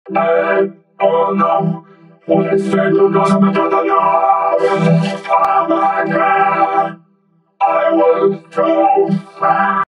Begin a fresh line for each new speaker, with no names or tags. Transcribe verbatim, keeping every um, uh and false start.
Hey, oh no, what said you're gonna be the love? Oh my God, I was too fast.